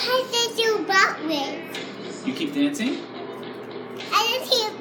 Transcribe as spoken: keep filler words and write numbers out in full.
I just do butt with. You keep dancing? I just keep